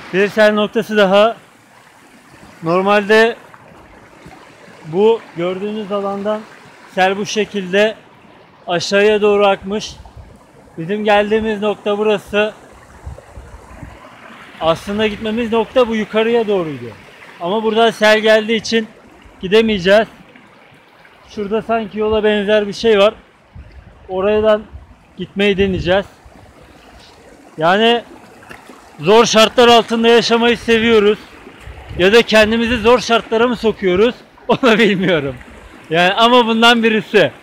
Bir sel noktası daha. Normalde bu gördüğünüz alandan sel bu şekilde aşağıya doğru akmış. Bizim geldiğimiz nokta burası. Aslında gitmemiz nokta bu yukarıya doğruydu. Ama buradan sel geldiği için gidemeyeceğiz. Şurada sanki yola benzer bir şey var. Oradan gitmeyi deneyeceğiz. Yani zor şartlar altında yaşamayı seviyoruz. Ya da kendimizi zor şartlara mı sokuyoruz? Onu bilmiyorum. Yani ama bundan birisi.